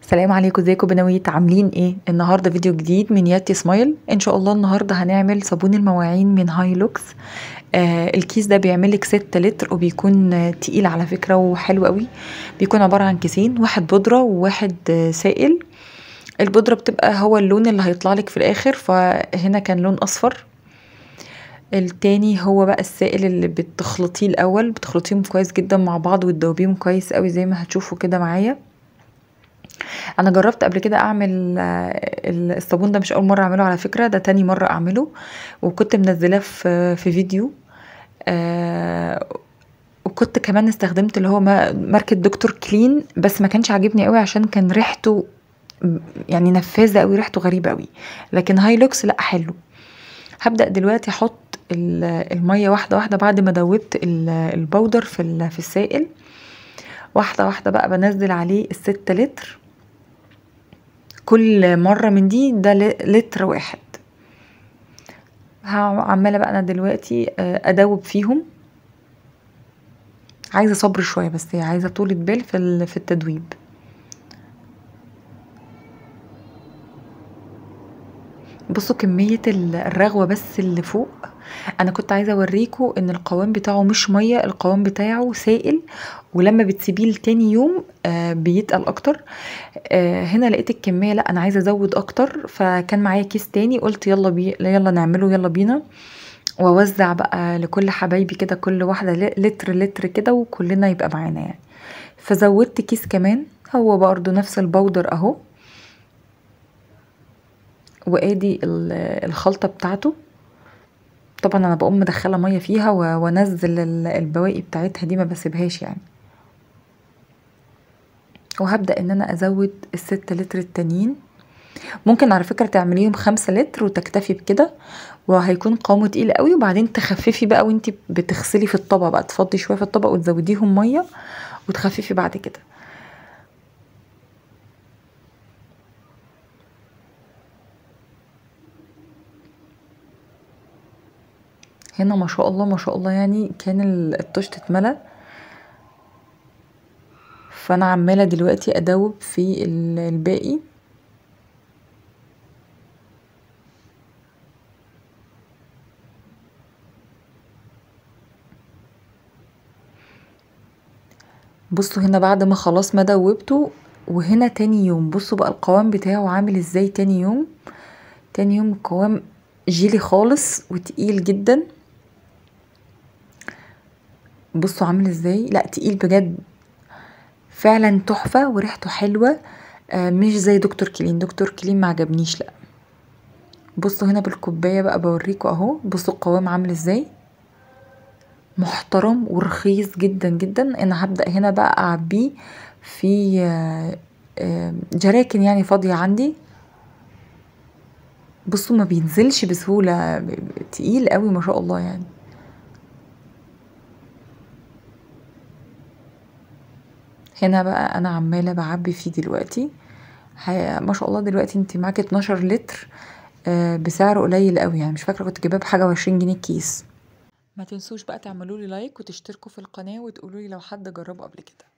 السلام عليكم، ازيكم بنويت؟ عاملين ايه؟ النهارده فيديو جديد من ياتي سمايل. ان شاء الله النهارده هنعمل صابون المواعين من هايلوكس. الكيس ده بيعمل لك 6 لتر وبيكون تقيل على فكره وحلو قوي. بيكون عباره عن كيسين، واحد بودره وواحد سائل. البودره بتبقى هو اللون اللي هيطلع لك في الاخر، فهنا كان لون اصفر. التاني هو بقى السائل اللي بتخلطيه الاول، بتخلطيهم كويس جدا مع بعض وتدوبيهم كويس قوي زي ما هتشوفوا كده معايا. انا جربت قبل كده اعمل الصابون ده، مش اول مره اعمله على فكره، ده تاني مره اعمله. وكنت منزلاه في فيديو. وكنت كمان استخدمت اللي هو ماركه دكتور كلين، بس ما كانش عاجبني قوي عشان كان ريحته يعني نفاذه قوي، ريحته غريبه قوي. لكن هايلوكس لا، حلو. هبدا دلوقتي احط الميه واحده واحده بعد ما دوبت البودر في السائل. واحده واحده بقى بنزل عليه ال6 لتر. كل مرة من دي ده لتر واحد. عمالة بقى انا دلوقتي ادوب فيهم. عايزة صبر شوية، بس هي عايزة طولة بال في التدويب. بصوا كمية الرغوة بس اللي فوق. انا كنت عايزة اوريكم ان القوام بتاعه مش مية، القوام بتاعه سائل، ولما بتسيبيه لتاني يوم بيتقل اكتر. هنا لقيت الكمية، لا انا عايزة ازود اكتر، فكان معايا كيس تاني، قلت يلا نعمله، يلا بينا. واوزع بقى لكل حبايبي كده، كل واحدة لتر لتر كده، وكلنا يبقى معانا يعني. فزودت كيس كمان، هو برضو نفس البودر اهو. وادي الخلطة بتاعته. طبعا انا بقوم مدخله ميه فيها وانزل البواقي بتاعتها دي، ما بسيبهاش يعني. وهبدأ ان انا ازود ال6 لتر التانيين. ممكن على فكرة تعمليهم 5 لتر وتكتفي بكده، وهيكون قوامه تقيل قوي. وبعدين تخففي بقى وانتي بتغسلي في الطبق بقى، تفضي شوية في الطبق وتزوديهم مية وتخففي بعد كده. هنا ما شاء الله ما شاء الله، يعني كان الطشت اتملى. فانا عمالة دلوقتي ادوب في الباقي. بصوا هنا بعد ما خلاص ما دوبته، وهنا تاني يوم بصوا بقى القوام بتاعه عامل ازاي. تاني يوم، تاني يوم القوام جيلي خالص وتقيل جدا. بصوا عامل ازاي، لا تقيل بجد فعلا، تحفة وريحته حلوة. مش زي دكتور كلين، دكتور كلين ما عجبنيش لا. بصوا هنا بالكوباية بقى بوريكم اهو، بصوا القوام عامل ازاي، محترم ورخيص جدا جدا. انا هبدأ هنا بقى اعبيه في جراكن يعني فاضية عندي. بصوا ما بينزلش بسهولة، تقيل قوي ما شاء الله يعني. هنا بقى انا عمالة بعبي فيه دلوقتي. ما شاء الله دلوقتي انت معاكي 12 لتر بسعر قليل قوي يعني، مش فاكرة كنت جايباه بحاجة و20 جنيه الكيس. ما تنسوش بقى تعملوا لي لايك وتشتركوا في القناة وتقولوا لي لو حد جربه قبل كده.